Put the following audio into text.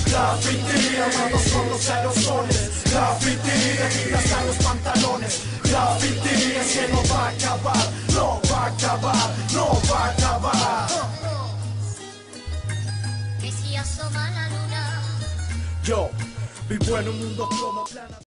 Graffiti, armados con los aerosoles. Graffiti, de tiras a los pantalones. Graffiti, es que no va a acabar, no va a acabar, no va a acabar. Que si asoma la luna. Yo vivo en un mundo como plana.